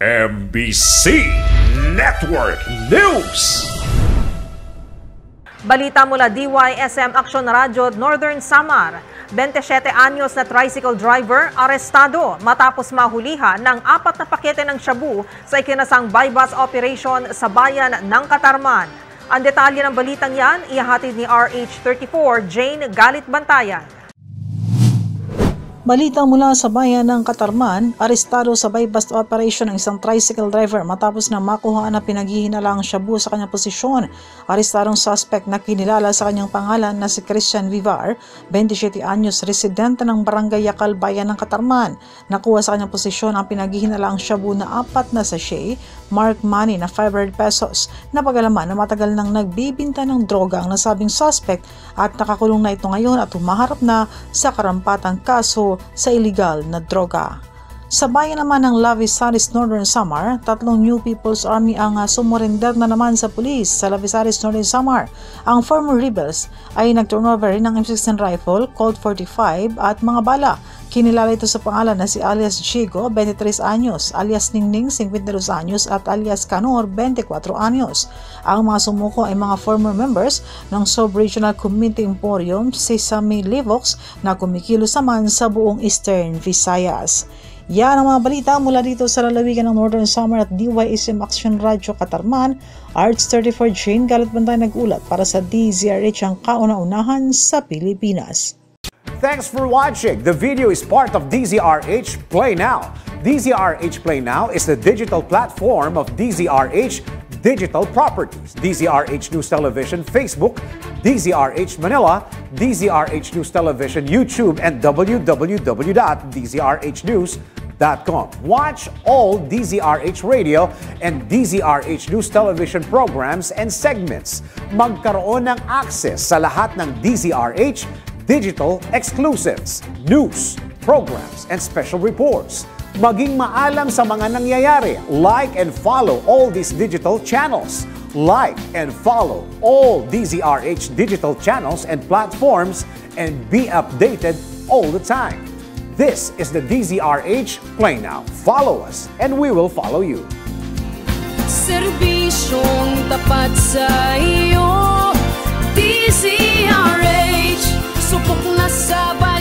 MBC Network News. Balita mula DYSM Action Radio Northern Samar. 27 anyos na tricycle driver arestado matapos mahulihan ng 4 na pakete ng shabu sa ikinasang bypass operation sa bayan ng Katarman. Ang detalye ng balitang yan, ihahatid ni RH34 Jane Galit Bantayan. Balita mula sa bayan ng Katarman, arestado sa bypass operation ng isang tricycle driver matapos na makuha na pinaghihinalang shabu sa kanyang posisyon. Arestadong suspect na kinilala sa kanyang pangalan na si Christian Vivar, 27 anyos, residente ng barangay Yakal, bayan ng Katarman. Nakuha sa kanyang posisyon ang pinaghihinalang shabu na 4 na sachet, marked money na 500 pesos. Napagalaman na matagal nang nagbibinta ng droga ang nasabing suspect at nakakulong na ito ngayon at humaharap na sa karampatang kaso sa iligal na droga. Sa bayan naman ng Lavisaris, Northern Samar, 3 New People's Army ang sumurrender na naman sa pulis sa Lavisaris, Northern Samar. Ang former rebels ay nag-turnover rin ng M16 rifle, Colt 45 at mga bala. Kinilala ito sa pangalan na si alias Chigo, 23 anyos, alias Ningning, 52 anyos at alias Kanor, 24 anyos. Ang mga sumuko ay mga former members ng Sub-Regional Committee Emporium Sesame Livox na kumikilos naman sa buong Eastern Visayas. Yan ang mga balita mula dito sa lalawigan ng Northern Samar at DYSM Action Radio Katarman. RH34 Jane Galit Bantay nag-ulat para sa DZRH, ang kauna-unahan sa Pilipinas. Thanks for watching. The video is part of DZRH Play Now. DZRH Play Now is the digital platform of DZRH Digital Properties. DZRH News Television Facebook, DZRH Manila, DZRH News Television YouTube, and www.dzrhnews.com. Watch all DZRH Radio and DZRH News Television programs and segments. Magkaroon ng access sa lahat ng DZRH digital exclusives, news, programs, and special reports. Maging maalam sa mga nangyayari. Like and follow all these digital channels. Like and follow all DZRH digital channels and platforms and be updated all the time. This is the DZRH Play Now. Follow us and we will follow you. Serbisyong tapat sa iyo, DZRH, supok na sabay.